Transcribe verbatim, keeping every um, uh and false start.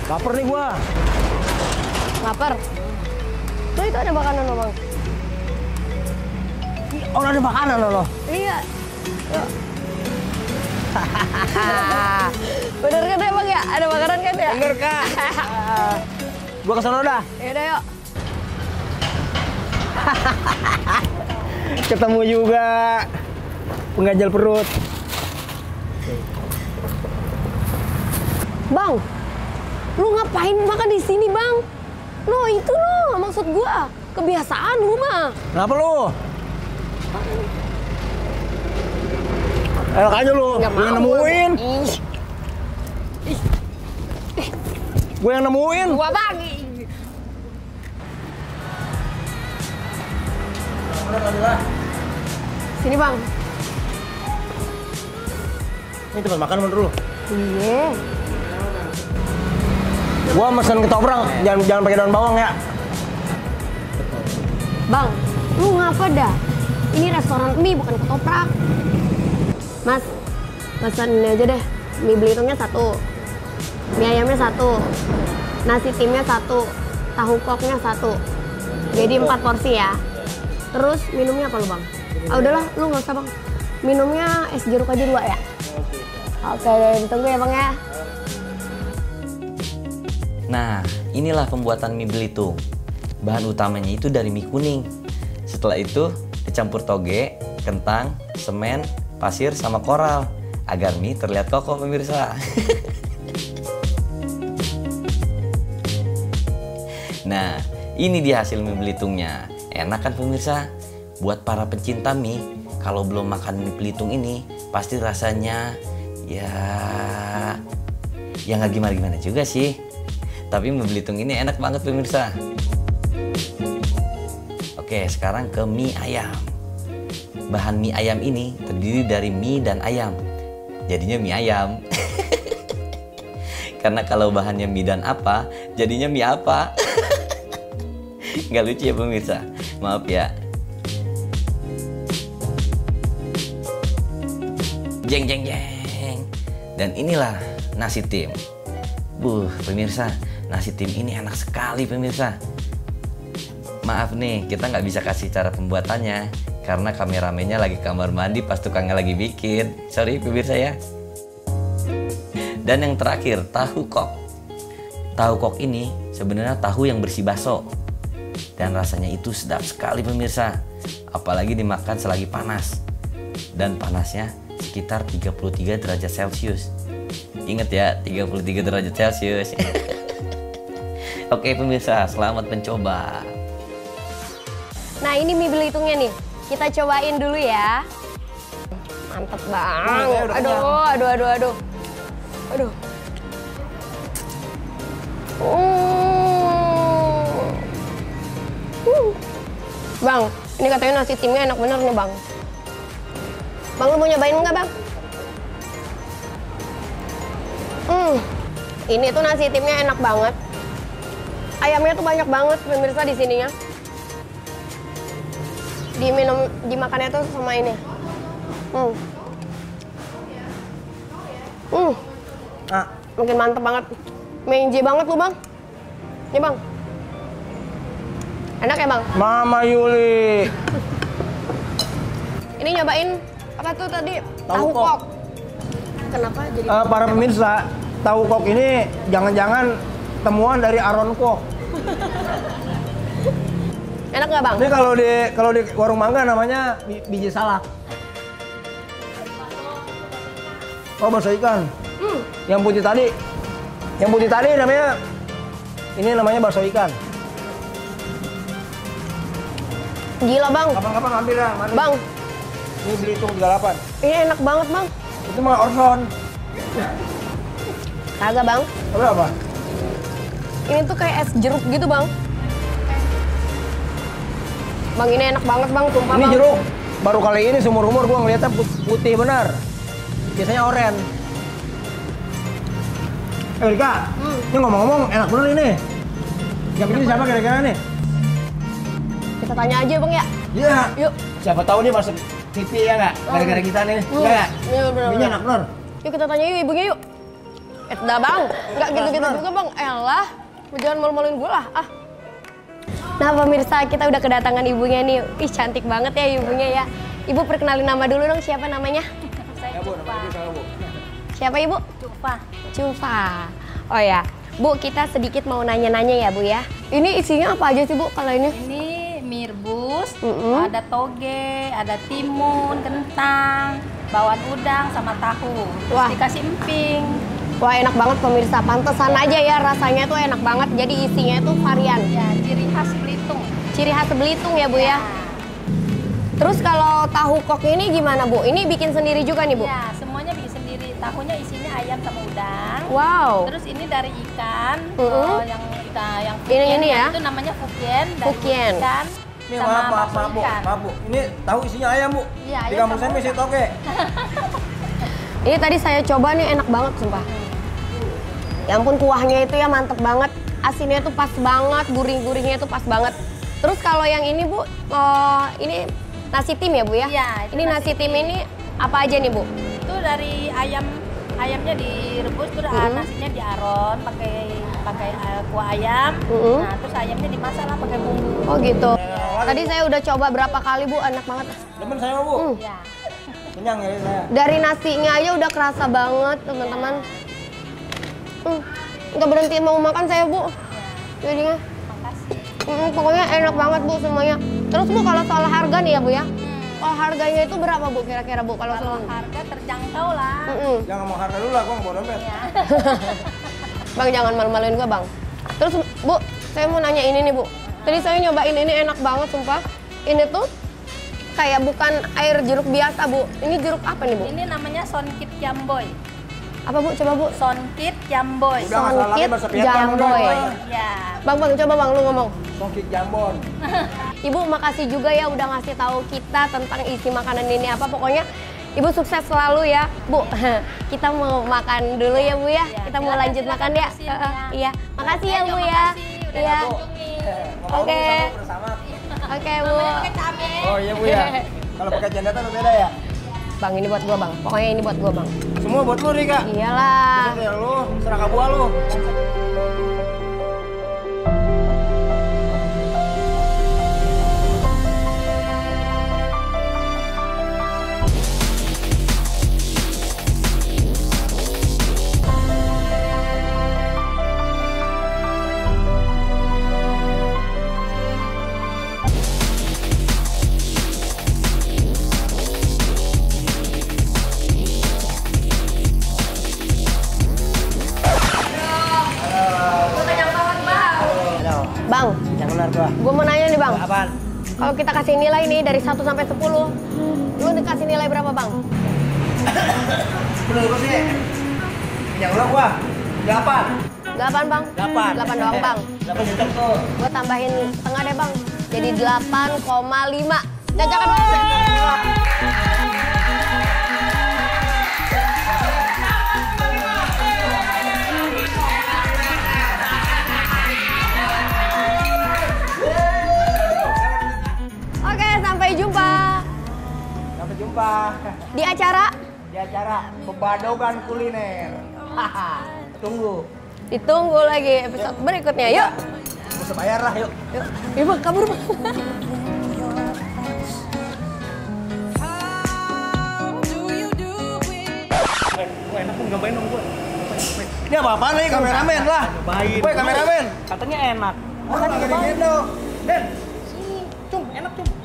Laper nih gua. Lapar? Lo itu ada makanan lo, Bang? Oh, ada makanan lo? Iya. Bener kan ya, Bang ya? Ada makanan kan ya? Bener, Kak. Gua kesana dah. Yaudah, yuk. Ketemu juga. Pengganjal perut. Bang, lu ngapain makan di sini, Bang? No, itu no, maksud gua. Kebiasaan lu mah. Kenapa lu? Enak aja lu. Nggak Gue yang mau. nemuin. Ih, Gue yang nemuin. gua Bang. Sini, Bang. Ini tempat makan menurut lu? Iya. Gua mesen ketoprak, jangan jangan pakai daun bawang ya. Bang, lu ngapa dah? Ini restoran mie bukan ketoprak. Mas, pesan ini aja deh. Mie belitungnya satu, mie ayamnya satu, nasi timnya satu, tahu koknya satu. Jadi empat porsi ya. Terus minumnya apa lu, Bang? Ah udahlah, lu nggak usah, Bang. Minumnya es jeruk aja dua ya. Oke, ditunggu ya, Bang ya. Nah, inilah pembuatan mie belitung. Bahan utamanya itu dari mie kuning. Setelah itu dicampur toge, kentang, semen, pasir, sama koral agar mie terlihat kokoh, pemirsa. Nah, ini dia hasil mie belitungnya. Enak kan, pemirsa? Buat para pencinta mie, kalau belum makan mie belitung ini, pasti rasanya ya ya nggak gimana-gimana juga sih. Tapi mie belitung ini enak banget, pemirsa. Oke, sekarang ke mie ayam. Bahan mie ayam ini terdiri dari mie dan ayam. Jadinya mie ayam. Karena kalau bahannya mie dan apa, jadinya mie apa. Nggak lucu ya, pemirsa? Maaf ya. Jeng jeng jeng. Dan inilah nasi tim. Buh, pemirsa, nasi tim ini enak sekali, pemirsa. Maaf nih, kita nggak bisa kasih cara pembuatannya karena kameramennya lagi kamar mandi pas tukangnya lagi bikin. Sorry, pemirsa ya. Dan yang terakhir, tahu kok. Tahu kok ini sebenarnya tahu yang bersih baso. Dan rasanya itu sedap sekali, pemirsa. Apalagi dimakan selagi panas. Dan panasnya sekitar tiga puluh tiga derajat Celcius. Ingat ya, tiga puluh tiga derajat Celcius. Oke, pemirsa, selamat mencoba. Nah, ini mie belitungnya nih. Kita cobain dulu ya. Mantep, Bang. Aduh, aduh, aduh, aduh. Aduh. Uh. Uh. Bang, ini katanya nasi timnya enak bener nih, Bang. Bang, lu mau nyobain nggak, Bang? Hmm, ini tuh nasi timnya enak banget. Ayamnya tuh banyak banget, pemirsa, di sininya. Diminum, dimakannya tuh sama ini. Hmm. Hmm. Ah, Makin mantep banget. Menje banget lu, Bang. Nih, Bang. Enak ya, Bang? Mama Yuli. Ini nyobain apa tuh tadi? Tahu kok. Kenapa jadi? Uh, para pemirsa, tahu kok ini jangan-jangan temuan dari Aron Kok. Enak nggak, Bang? Ini kalau di kalau di warung mangga namanya bi- biji salak. Oh, bakso ikan. Hmm. Yang putih tadi. Yang putih tadi namanya ini namanya bakso ikan. Gila, Bang. Kapan-kapan mampir ya, mari. Bang, Ini Belitung tiga puluh delapan. ini enak banget, Bang. Itu mah Orson. Kagak, Bang. Berapa? Ini tuh kayak es jeruk gitu, Bang. Bang, ini enak banget, Bang. Sumpah, Ini Bang. jeruk. Baru kali ini seumur-umur gua ngeliatnya put- putih benar. Biasanya oranye. Eh, Rika, Hmm. ini ngomong-ngomong enak bener ini. Yang bikin siapa kira-kira nih? Kita tanya aja, Bang, ya. Iya. Yuk. Siapa tahu dia masuk T V ya nggak? Gara-gara kita nih. Hmm. Iya nggak? Iya, bener, Ini bener. enak bener. Yuk kita tanya yuk ibunya yuk. Eh, dah bang, nggak gitu-gitu juga bang. Elah, jangan malu-maluin gue lah. Ah. Nah pemirsa, kita udah kedatangan ibunya nih. Ih cantik banget ya ibunya ya. Ibu perkenalin nama dulu dong, siapa namanya? Saya Cupa. Siapa ibu? Cupa. Cupa. Oh ya, Bu, kita sedikit mau nanya-nanya ya Bu ya. Ini isinya apa aja sih Bu kalau ini? Ini mie rebus, Mm-mm. ada toge, ada timun, kentang, bawang udang sama tahu. Terus Wah. dikasih emping. Wah enak banget pemirsa, pantesan aja ya rasanya tuh enak banget. Jadi isinya tuh varian. Ya, ciri khas Belitung. Ciri khas Belitung ya Bu ya. Terus kalau tahu kok ini gimana Bu? Ini bikin sendiri juga nih Bu? Ya, semuanya bikin sendiri. Tahunya isinya ayam sama udang. Wow. Terus ini dari ikan, Mm-mm. oh, yang kita yang Ini- Fukian ini ya? Itu namanya Fukian. Dari Fukian. ikan Ini sama maaf, maaf, bakso maaf, Bu. ikan. Maaf, Bu. Ini tahu isinya ayam, Bu. Iya, Di ayam kampung sama saya masih udang. toge. Ini tadi saya coba nih enak banget sumpah. Ya ampun kuahnya itu ya mantep banget. Asinnya tuh pas banget, gurih-gurihnya tuh pas banget. Terus kalau yang ini Bu, eh, ini nasi tim ya Bu ya? Iya, itu Ini nasi, nasi tim ini apa aja nih Bu? Itu dari ayam ayamnya direbus terus Mm-mm. nasinya diaron pakai pakai uh, kuah ayam. Mm-mm. Nah, terus ayamnya dimasak lah pakai bumbu. Oh gitu. Tadi saya udah coba berapa kali Bu, enak banget. Demen saya, Bu. Hmm. Ya. Kenyang ya saya. Dari nasinya aja udah kerasa banget teman-teman. Hmm. Nggak berhenti mau makan saya Bu. Jadinya. Makasih. Hmm, pokoknya enak banget Bu semuanya. Terus Bu kalau soal harga nih ya Bu ya. Kalau harganya itu berapa Bu kira-kira Bu kalau Kalau soal? harga terjangkau lah. Mm-mm. Jangan mau harga dulu lah, gua nggak bawa dompet. Ya. Bang jangan malu-maluin gua Bang. Terus Bu, saya mau nanya ini nih Bu. Tadi saya nyobain ini enak banget sumpah. Ini tuh kayak bukan air jeruk biasa Bu. Ini jeruk apa nih Bu? Ini namanya Sonkit Jamboy. Apa Bu? Coba Bu. Sonkit Jamboy. Udah nggak salah lagi Songkit bahasa Vietnam udah. Jamboy. udah. Ya. Bang Bang coba Bang lu ngomong. Songkit Jambon. Ibu makasih juga ya udah ngasih tahu kita tentang isi makanan ini apa. Pokoknya Ibu sukses selalu ya, Bu. Kita mau makan dulu ya, Bu ya. Ya, Kita mau silakan, lanjut silakan makan ya. terusin, Heeh, ya. Iya. Makasih ya, Ayo, Bu ya. makasih, udah Iya. kunjungi. Ngomong Oke. sama bersama. Oke, Bu. Namanya pakai cabe. Oh iya, Bu ya. Kalau pakai jandatan udah beda ya. Bang, ini buat gua, Bang. Pokoknya ini buat gua, Bang. Semua buat lu, Rika. Iyalah. Bisa lu, serah kabua lu. Halo, Bang, yang benar gua. gua mau nanya nih, Bang. Apaan? Kalau kita kasih nilai nih dari satu sampai sepuluh, lu dikasih nilai berapa, Bang? Menurut gua sih, yang ulang gua delapan. delapan, Bang? Delapan. delapan doang, Bang. Delapan juta tuh. Gue tambahin setengah deh bang, jadi delapan koma lima. Cacakan bang. Oke, sampai jumpa Sampai jumpa di acara. di acara Bebadogan Kuliner. Haha. Tunggu. Ditunggu lagi episode berikutnya. Yuk, Bisa bayar lah, yuk. yuk, yuk bang, kabur bang. Gue enak pun gambarin dong gue. Ini apa-apaan nih, kameramen lah. Cobain. Woi, kameramen. Katanya enak. Masa nggak digendong? Den, Sini, cum, enak cum.